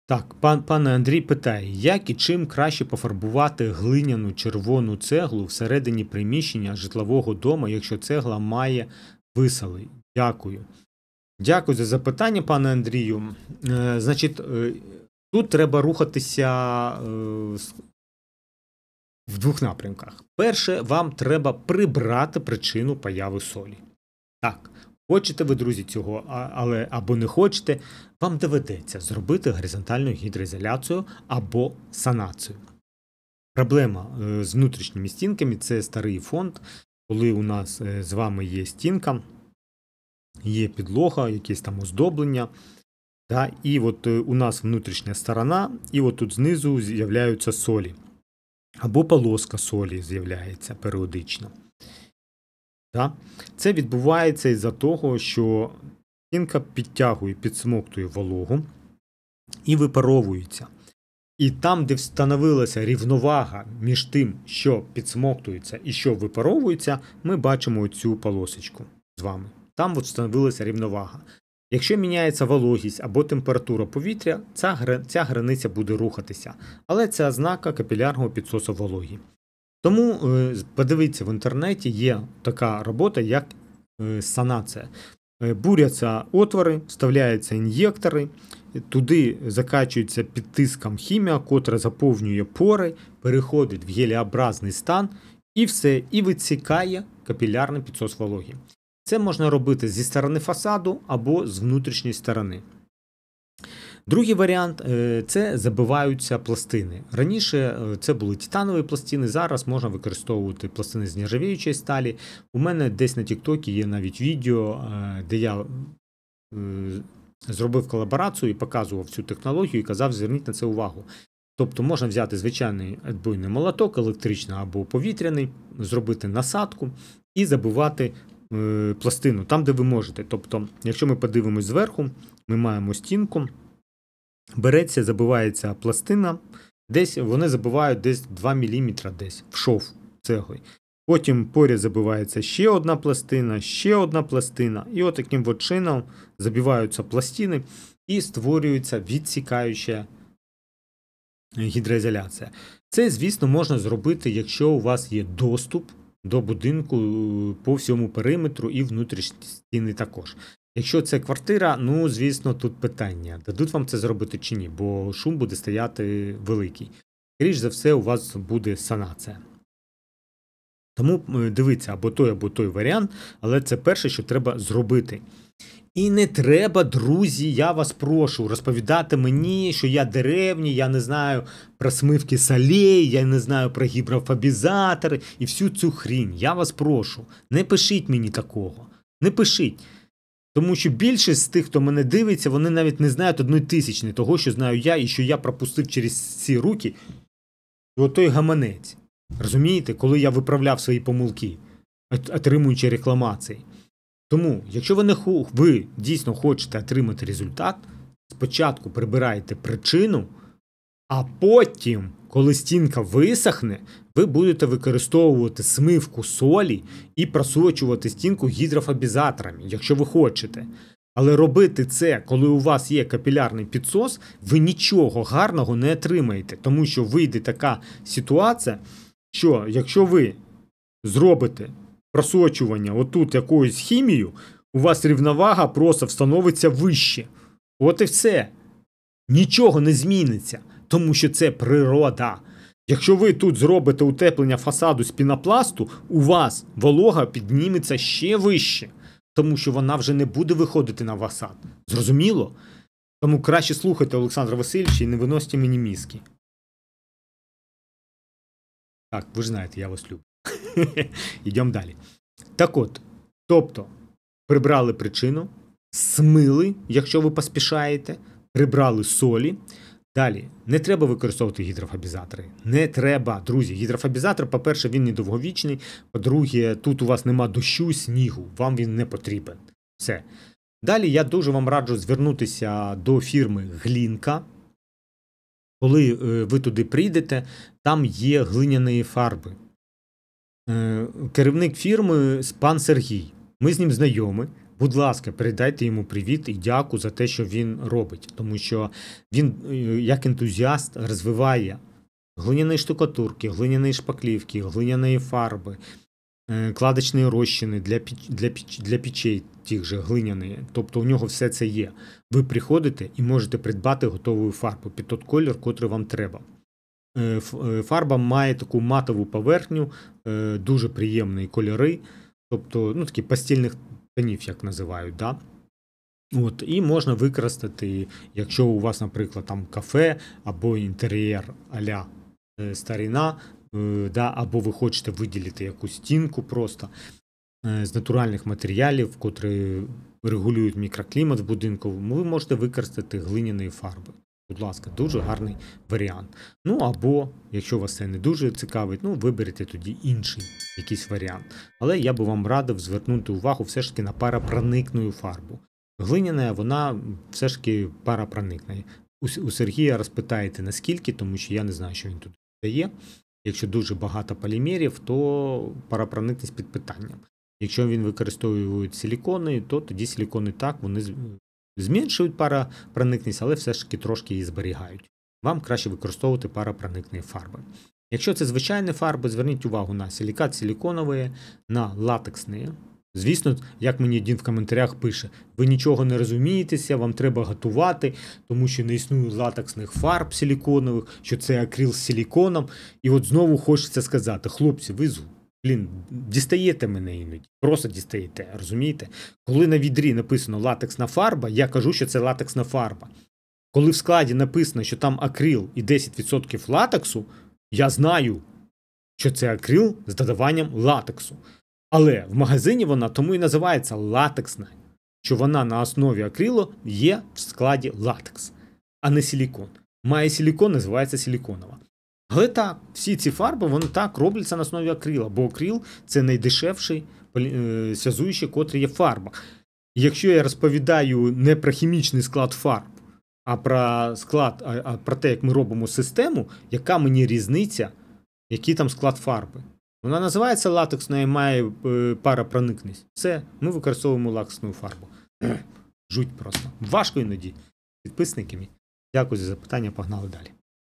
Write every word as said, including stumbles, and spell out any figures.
Так, пан, пане Андрій питає, як і чим краще пофарбувати глиняну червону цеглу всередині приміщення житлового дому, якщо цегла має висали? Дякую. Дякую за запитання, пане Андрію. Е, значить, е, тут треба рухатися е, в двох напрямках. Перше, вам треба прибрати причину появи солі. Так, хочете ви, друзі, цього, але або не хочете, вам доведеться зробити горизонтальну гідроізоляцію або санацію. Проблема з внутрішніми стінками – це старий фонд, коли у нас з вами є стінка, є підлога, якесь там оздоблення, да, і от у нас внутрішня сторона, і от тут знизу з'являються солі. Або полоска солі з'являється періодично. Да? Це відбувається із-за того, що стінка підтягує, підсмоктує вологу і випаровується. І там, де встановилася рівновага між тим, що підсмоктується і що випаровується, ми бачимо цю полосочку з вами. Там от встановилася рівновага. Якщо міняється вологість або температура повітря, ця, ця границя буде рухатися. Але це ознака капілярного підсосу вологі. Тому подивіться, в інтернеті є така робота, як санація. Буряться отвори, вставляються ін'єктори, туди закачується під тиском хімія, котра заповнює пори, переходить в гелеобразний стан і все, і висікає капілярний підсос вологі. Це можна робити зі сторони фасаду або з внутрішньої сторони. Другий варіант – це забиваються пластини. Раніше це були титанові пластини, зараз можна використовувати пластини з нержавіючої сталі. У мене десь на тіктокі є навіть відео, де я зробив колаборацію і показував цю технологію і казав, зверніть на це увагу. Тобто можна взяти звичайний відбойний молоток, електричний або повітряний, зробити насадку і забивати пластину там, де ви можете. Тобто, якщо ми подивимось зверху, ми маємо стінку, береться, забивається пластина, десь вони забивають десь два міліметри десь в шов цегли. Потім поряд забивається ще одна пластина, ще одна пластина, і отаким от чином забиваються пластини і створюється відсікаюча гідроізоляція. Це, звісно, можна зробити, якщо у вас є доступ до будинку по всьому периметру і внутрішні стіни також. Якщо це квартира, ну, звісно, тут питання, дадуть вам це зробити чи ні, бо шум буде стояти великий. Скоріше за все, у вас буде санація. Тому дивіться, або той, або той варіант, але це перше, що треба зробити. І не треба, друзі, я вас прошу, розповідати мені, що я деревні, я не знаю про смивки солей, я не знаю про гідрофобізатори і всю цю хрінь. Я вас прошу, не пишіть мені такого, не пишіть. Тому що більшість з тих, хто мене дивиться, вони навіть не знають одної тисячної того, що знаю я і що я пропустив через ці руки отой гаманець. Розумієте, коли я виправляв свої помилки, отримуючи рекламації. Тому, якщо ви, не, ви дійсно хочете отримати результат, спочатку прибираєте причину, а потім, коли стінка висохне, ви будете використовувати смивку солі і просочувати стінку гідрофобізаторами, якщо ви хочете. Але робити це, коли у вас є капілярний підсос, ви нічого гарного не отримаєте, тому що вийде така ситуація, що якщо ви зробите просочування отут якоюсь хімією, у вас рівновага просто встановиться вище. От і все. Нічого не зміниться, тому що це природа. Якщо ви тут зробите утеплення фасаду з пінопласту, у вас волога підніметься ще вище, тому що вона вже не буде виходити на фасад. Зрозуміло? Тому краще слухайте Олександра Васильовича і не виносьте мені мізки. Так, ви ж знаєте, я вас люблю. Йдемо далі. Так от, тобто, прибрали причину, смили, якщо ви поспішаєте, прибрали солі. Далі, не треба використовувати гідрофобізатори. Не треба, друзі. Гідрофобізатор, по-перше, він недовговічний. По-друге, тут у вас нема дощу, снігу. Вам він не потрібен. Все. Далі я дуже вам раджу звернутися до фірми Глінка. Коли ви туди прийдете, там є глиняні фарби. Керівник фірми пан Сергій. Ми з ним знайомі, будь ласка, передайте йому привіт і дяку за те, що він робить. Тому що він, як ентузіаст, розвиває глиняні штукатурки, глиняні шпаклівки, глиняні фарби, кладочні розчини для, піч, для, піч, для пічей тих же глиняні. Тобто у нього все це є. Ви приходите і можете придбати готову фарбу під той колір, котрий вам треба. Фарба має таку матову поверхню, дуже приємні кольори, тобто, ну, такі пастельних тонів, як називають, да? От, і можна використати, якщо у вас, наприклад, там кафе або інтер'єр а-ля старина, да, або ви хочете виділити якусь стінку просто з натуральних матеріалів, котрі регулюють мікроклімат в будинку, ви можете використати глиняні фарби. Будь ласка, дуже гарний варіант. Ну, або, якщо вас це не дуже цікавить, ну, виберете тоді інший якийсь варіант. Але я би вам радив звернути увагу все ж таки на парапроникну фарбу. Глиняна, вона все ж таки парапроникна. У Сергія розпитаєте, наскільки, тому що я не знаю, що він тут дає. Якщо дуже багато полімерів, то парапроникність під питанням. Якщо він використовує силікони, то тоді силікони так, вони зменшують парапроникність, але все ж таки трошки її зберігають. Вам краще використовувати парапроникні фарби. Якщо це звичайні фарби, зверніть увагу на силікат силіконові, на латексні. Звісно, як мені один в коментарях пише, ви нічого не розумієтеся, вам треба готувати, тому що не існує латексних фарб силіконових, що це акрил з силіконом. І от знову хочеться сказати, хлопці, ви, блін, дістаєте мене іноді, просто дістаєте, розумієте? Коли на відрі написано латексна фарба, я кажу, що це латексна фарба. Коли в складі написано, що там акрил і десять відсотків латексу, я знаю, що це акрил з додаванням латексу. Але в магазині вона тому і називається латексна, що вона на основі акрилу є в складі латекс, а не силікон. Має силікон, називається силіконова. Але так, всі ці фарби, вони так робляться на основі акрила, бо акрил – це найдешевший зв'язуючий, котрий є фарба. І якщо я розповідаю не про хімічний склад фарб, а про склад, а про те, як ми робимо систему, яка мені різниця, який там склад фарби. Вона називається латексною і має парапроникність. Все, ми використовуємо латексну фарбу. Жуть просто. Важко іноді. Підписники мій. Дякую за запитання, погнали далі.